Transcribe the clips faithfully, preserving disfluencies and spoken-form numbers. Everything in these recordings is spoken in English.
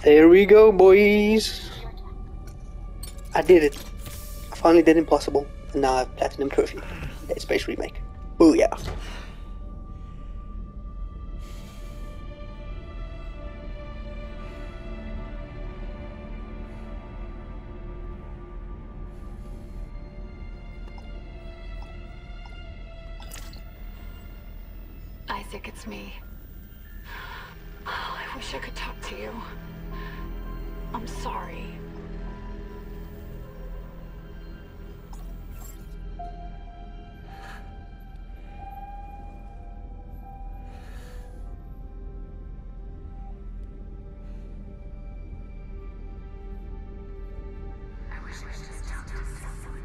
There we go, boys. I did it. I finally did Impossible, and now I have Platinum Trophy. Dead Space Remake. Booyah. Isaac, it's me. Oh, I wish I could talk to you. I'm sorry. I wish I could just talk to someone.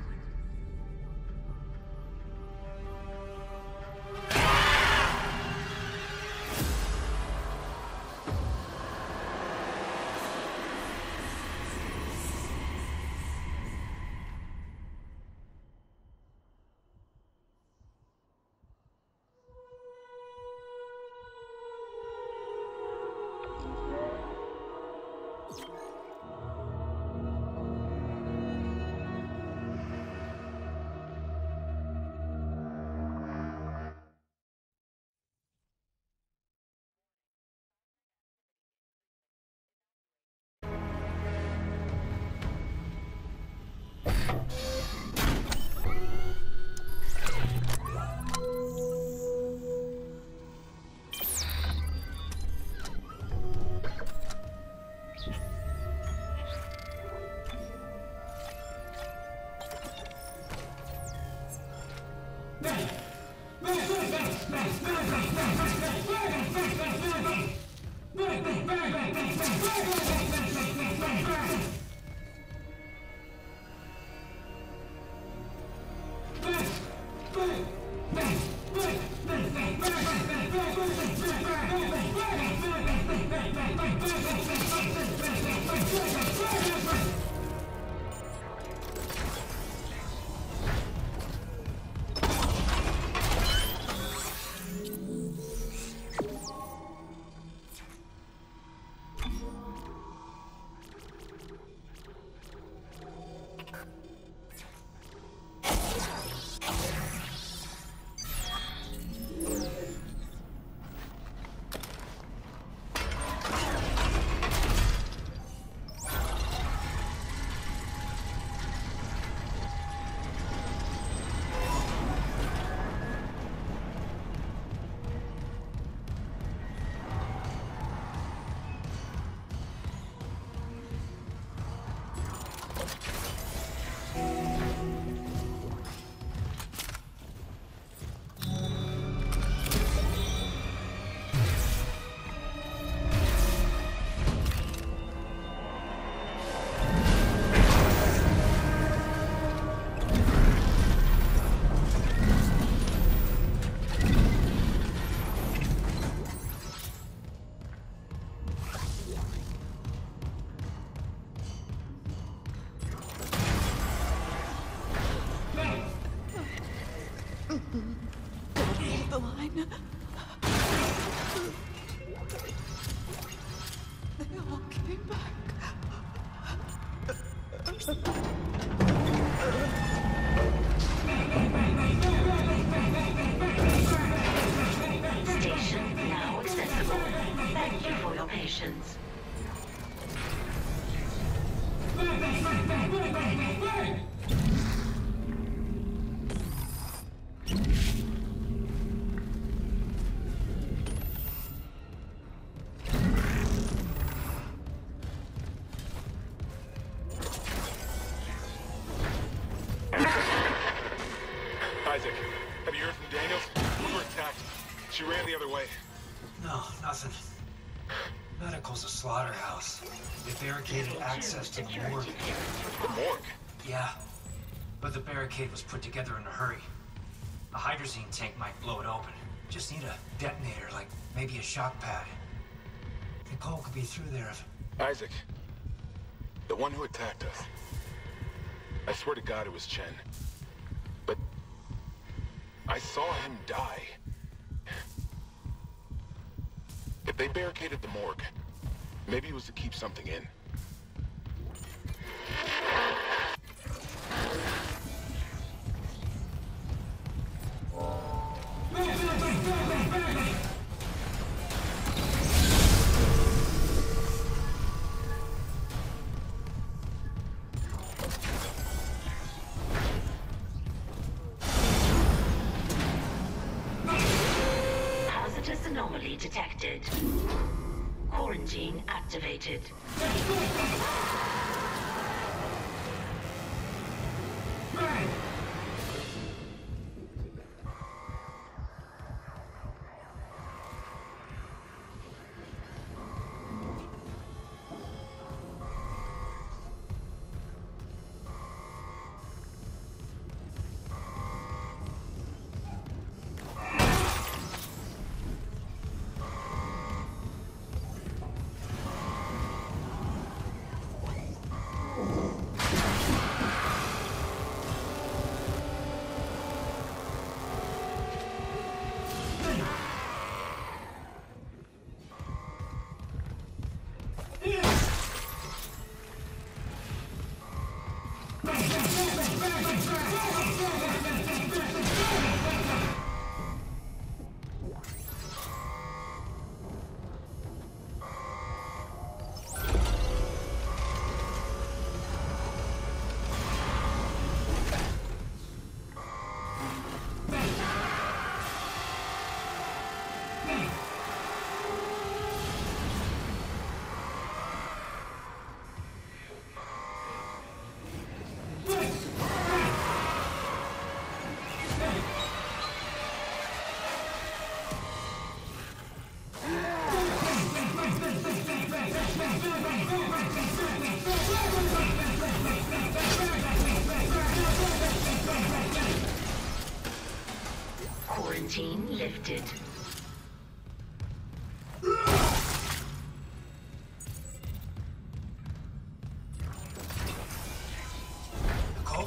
The line. They all came back. Station now accessible. Thank you for your patience. Isaac, have you heard from Daniels? We were attacked. She ran the other way. No, nothing. Medical's a slaughterhouse. They barricaded access to the morgue. The morgue? Yeah, but the barricade was put together in a hurry. A hydrazine tank might blow it open. Just need a detonator, like maybe a shock pad. Nicole could be through there if... Isaac, the one who attacked us. I swear to God it was Chen. But I saw him die. If they barricaded the morgue, Maybe it was to keep something in. Hazardous anomaly detected. Quarantine activated. Quarantine lifted. Nicole?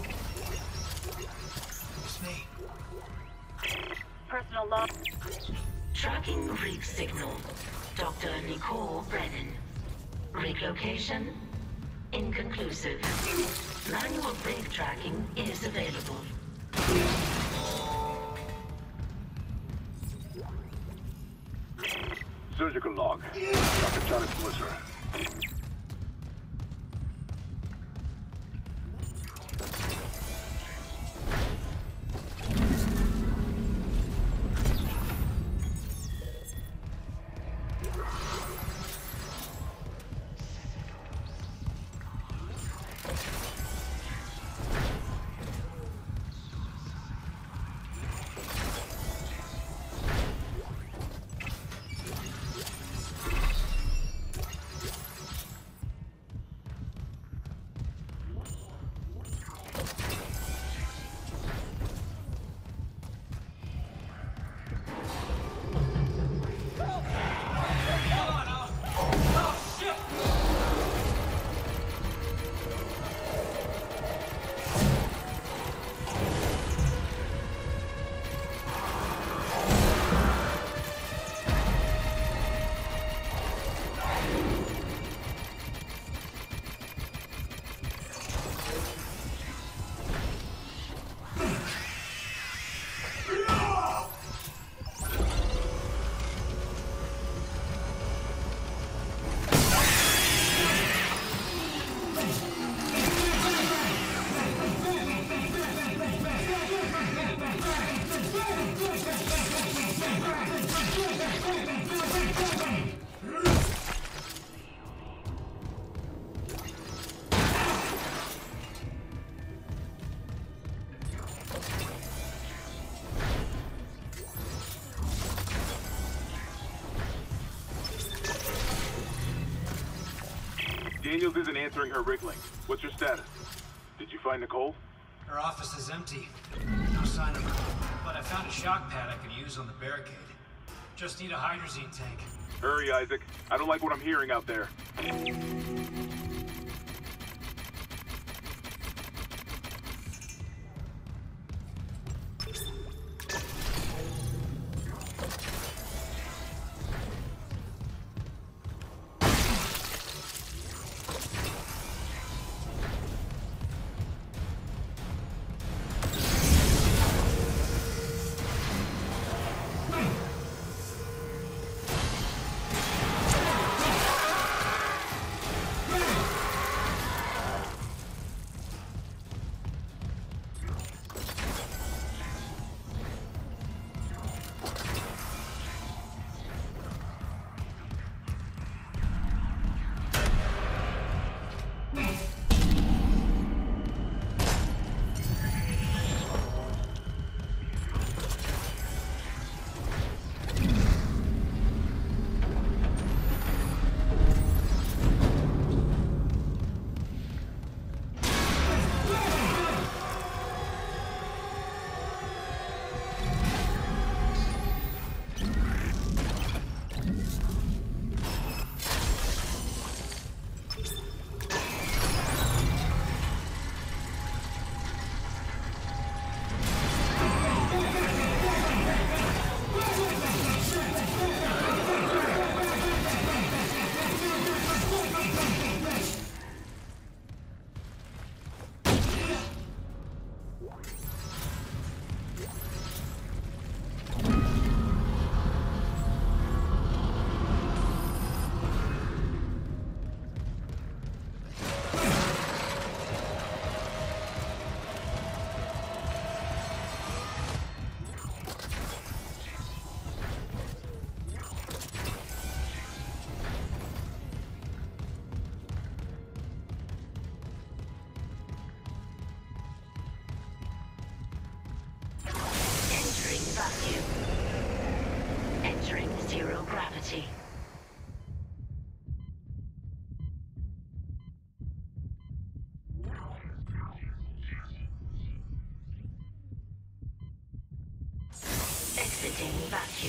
It's me. Personal log. Tracking rig signal. Doctor Nicole Brennan. Rig location inconclusive. Manual rig tracking is available. Surgical log. Doctor Charlie Swisher. Daniels isn't answering her rig link. What's your status? Did you find Nicole? Her office is empty. No sign of her. But I found a shock pad I could use on the barricade. Just need a hydrazine tank. Hurry, Isaac. I don't like what I'm hearing out there. Vacuum. Entering zero gravity. Exiting vacuum.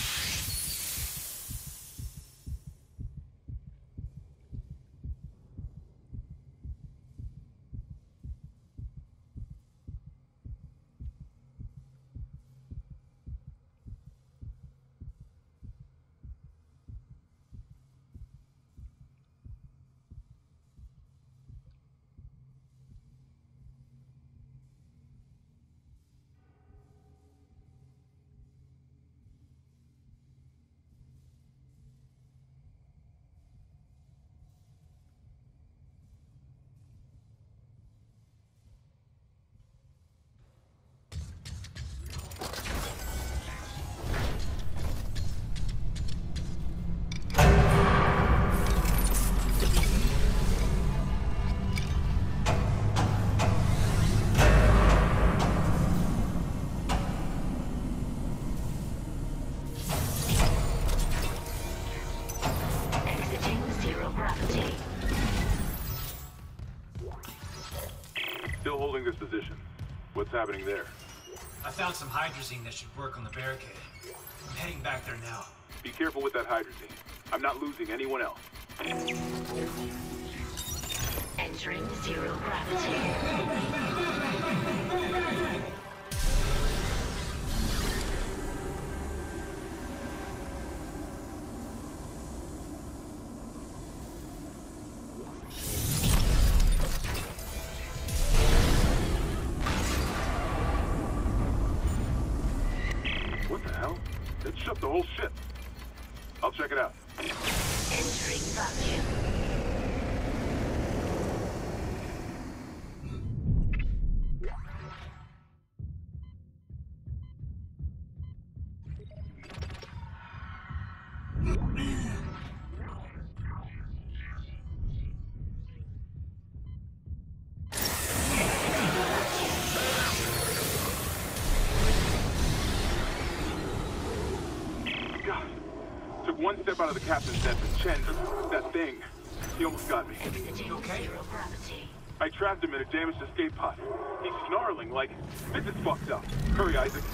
Still holding this position. What's happening there? I found some hydrazine that should work on the barricade. I'm heading back there now. Be careful with that hydrazine. I'm not losing anyone else. Entering zero gravity. What the hell? It shut the whole ship. I'll check it out. Entering vacuum. God. Took one step out of the captain's desk and Chen, that thing, he almost got me. Exiting Okay. zero gravity. I trapped him in a damaged escape pod. He's snarling like, this is fucked up. Hurry, Isaac.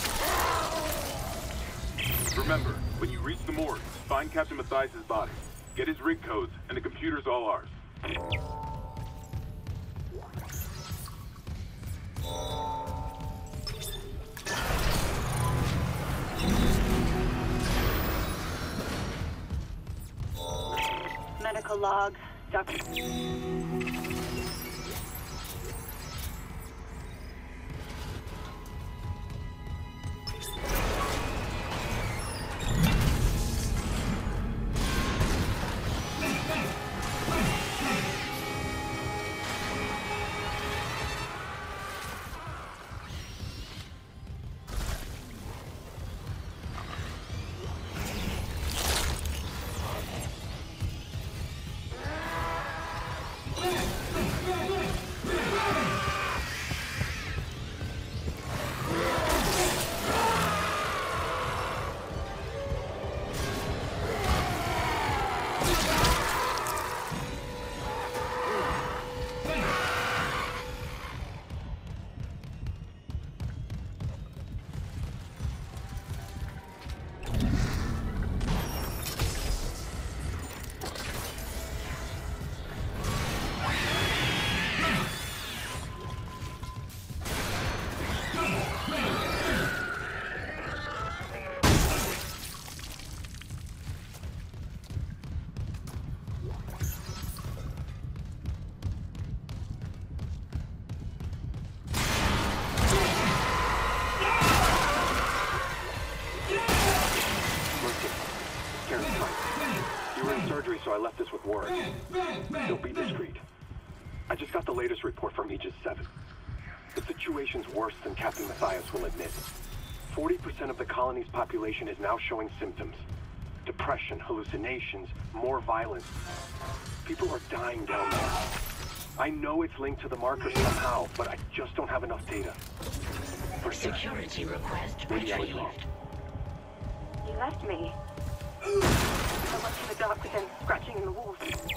Remember, when you reach the morgue, find Captain Mathias' body. Get his rig codes, and the computer's all ours. Medical log, Doctor so I left this with Warren. He'll be discreet. I just got the latest report from Aegis seven. The situation's worse than Captain Matthias will admit. forty percent of the colony's population is now showing symptoms. Depression, hallucinations, more violence. People are dying down there. I know it's linked to the marker somehow, but I just don't have enough data. For Security request maybe I was retrieved. wrong. You left me. I went to the dark with him, scratching in the walls.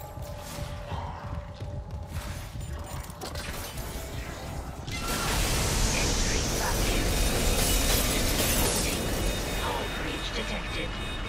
Entering vacuum. Power breach detected.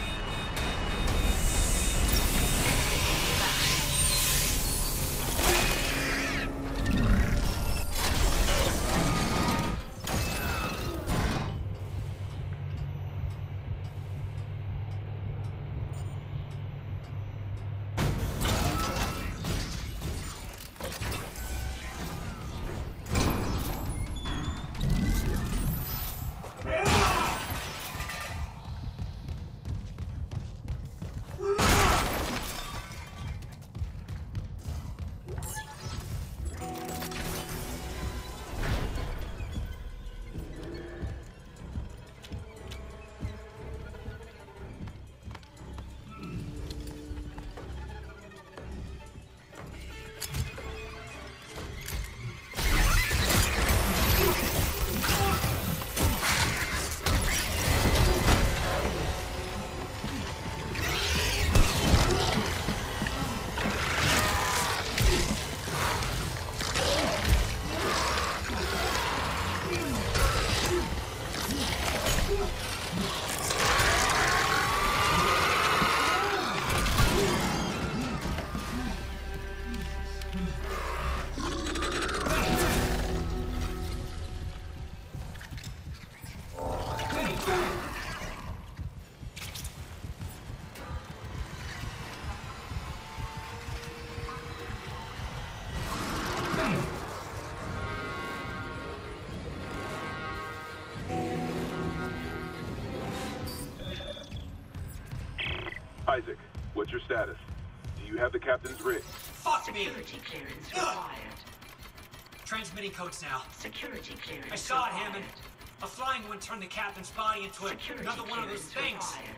Isaac, what's your status? Do you have the captain's rig? Fuck me! Security clearance required. Transmitting codes now. Security clearance I saw it, required. Hammond. A flying one turned the captain's body into a, Security another one of those clearance things. required.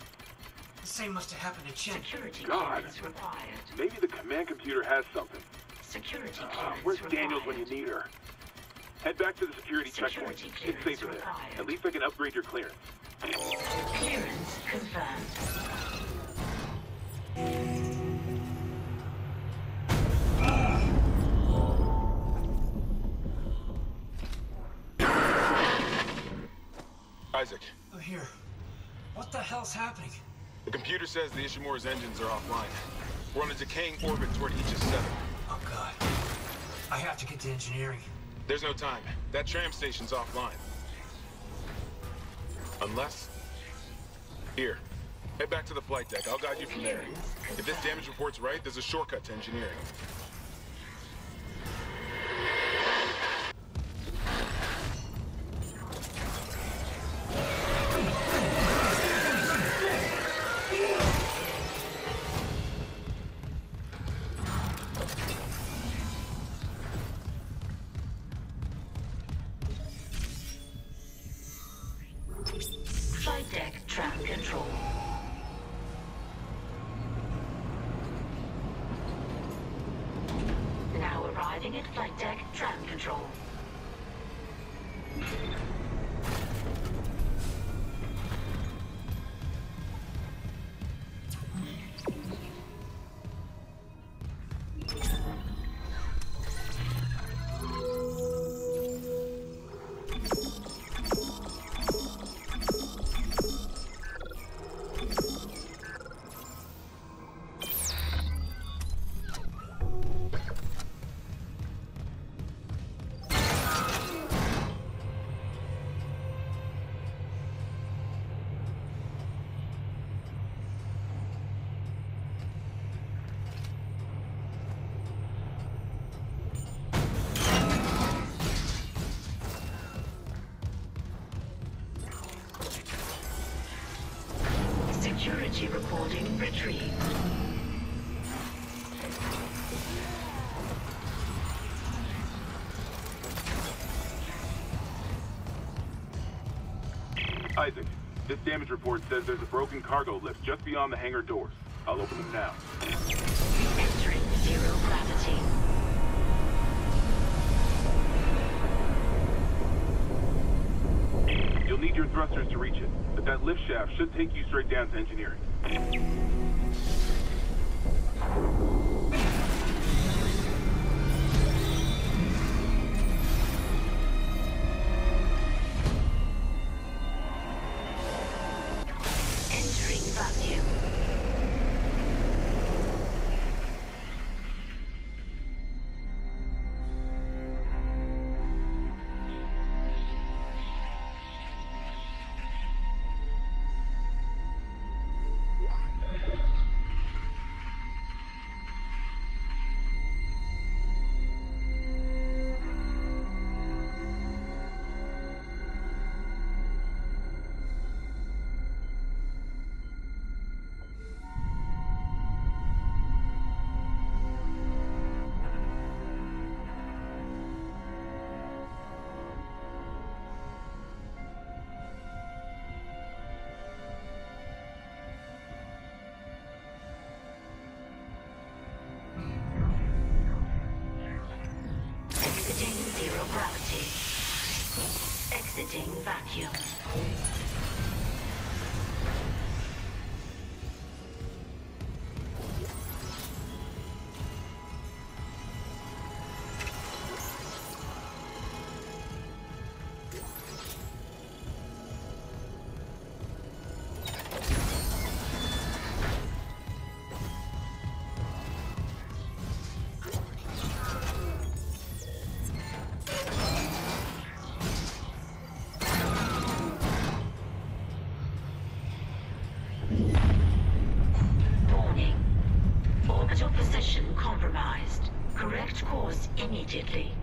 The same must have happened to Chen. Security God. clearance required. Maybe the command computer has something. Security Uh, clearance where's required. Daniels when you need her? Head back to the security, checkpoint. Security It's clearance safer there. required. At least I can upgrade your clearance. Clearance confirmed. Isaac, I'm here. What the hell's happening? the The computer says the Ishimura's engines are offline. We're on a decaying orbit toward Aegis seven. Oh, God. I have to get to engineering. There's no time. That tram station's offline. Unless... Here. Head back to the flight deck. I'll guide you from there. If this damage report's right, there's a shortcut to engineering. Flight deck tram control. Now arriving at flight deck tram control. Security recording retrieved. Isaac, this damage report says there's a broken cargo lift just beyond the hangar doors. I'll open them now. Entering zero gravity. You'll need your thrusters to reach it, but that lift shaft should take you straight down to engineering. Entering vacuum. Exiting zero gravity. Exiting vacuum. Warning. Orbital position compromised. Correct course immediately.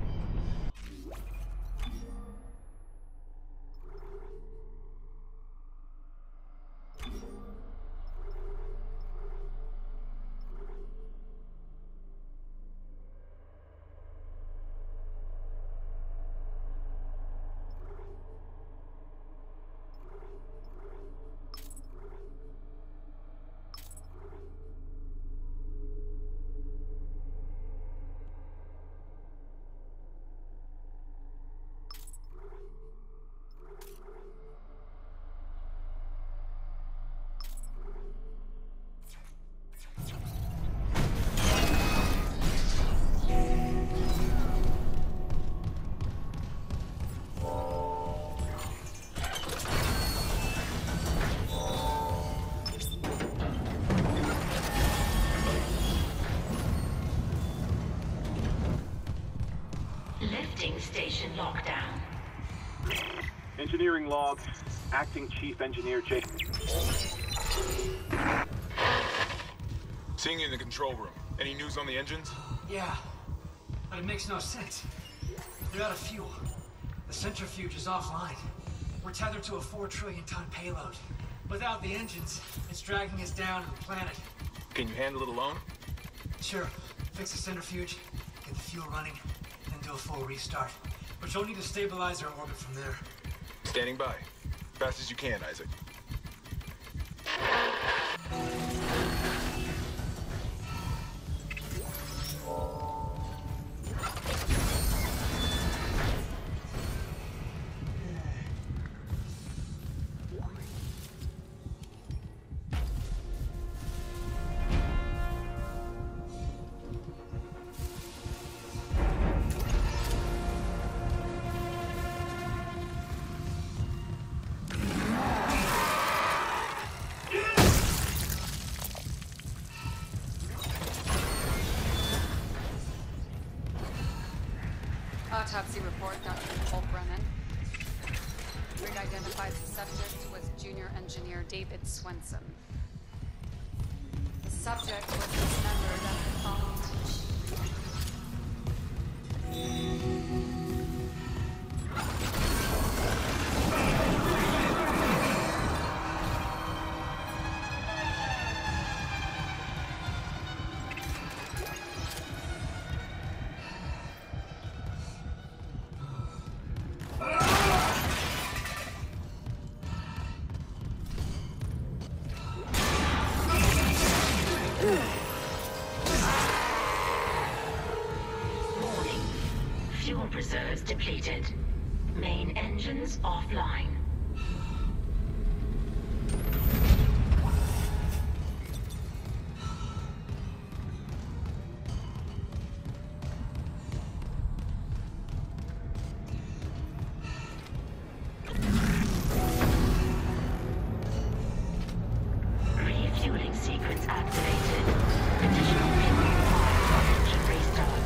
in lockdown. Engineering log. Acting Chief Engineer Jake. Seeing you in the control room. Any news on the engines? Yeah, but it makes no sense. They're out of fuel. The centrifuge is offline. We're tethered to a four trillion ton payload. Without the engines, it's dragging us down to the planet. Can you handle it alone? Sure, fix the centrifuge, get the fuel running, then do a full restart. But you'll need to stabilize our orbit from there. Standing by. Fast as you can, Isaac. Autopsy report, Doctor Nicole Brennan. Rig identifies the subject was junior engineer David Swenson. The subject was dismembered at the following. Warning. Fuel reserves depleted. Main engines offline. Refueling sequence activated. Additional fuel required for engine restart.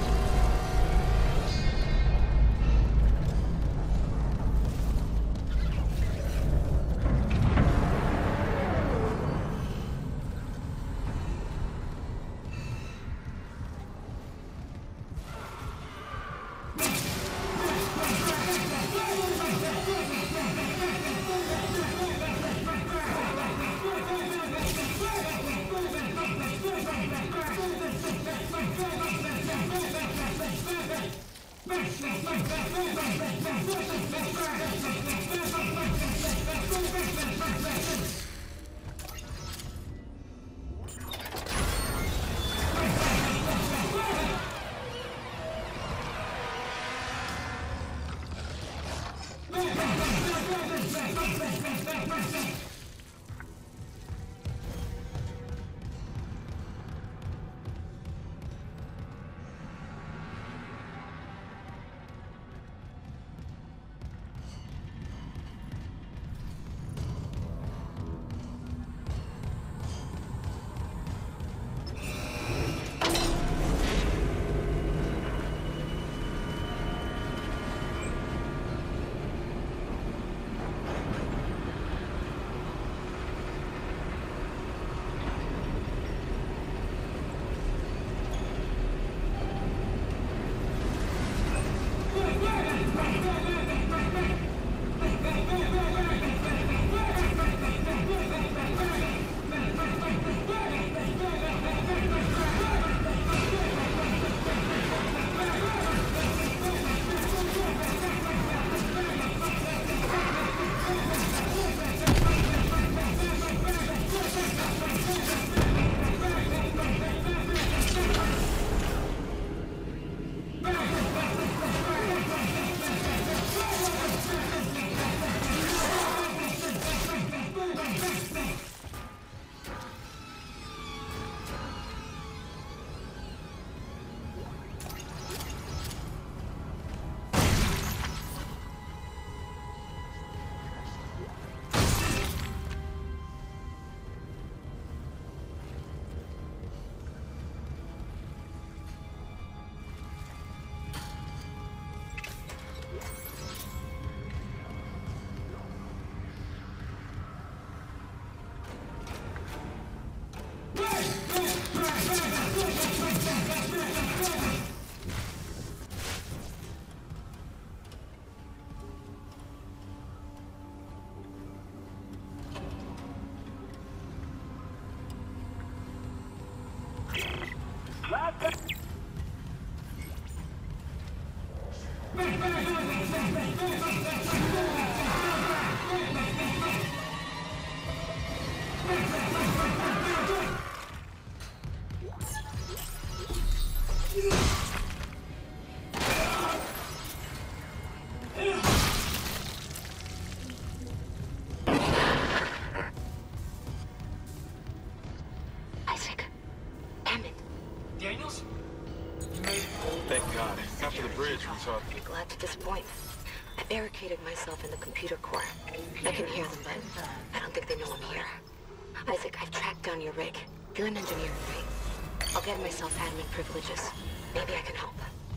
Isaac. Damn it. Daniels? You made it. Thank God. After the bridge, we saw... I'm glad to disappoint. I barricaded myself in the computer core. I can hear them, but I don't think they know I'm here. Isaac, I've tracked down your rig. You're an engineer, right? I'll get myself admin privileges. Maybe I can help.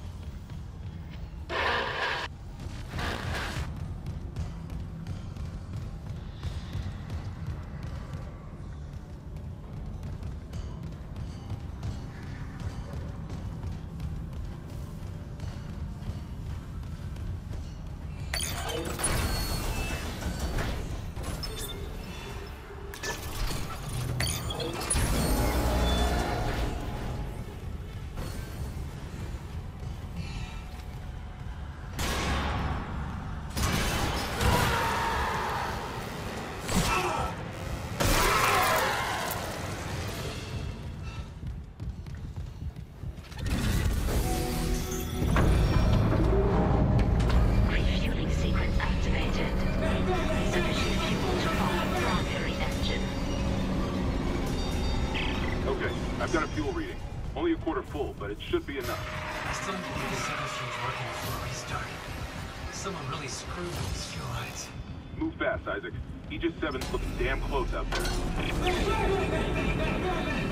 Refueling sequence activated. Sufficient fuel to power primary engine. Okay, I've got a fuel reading. Only a quarter full, but it should be enough. I still need to get the centrifuge working before a restart. Someone really screwed with these fuel lines. Move fast, Isaac. Aegis seven's looking damn close out there.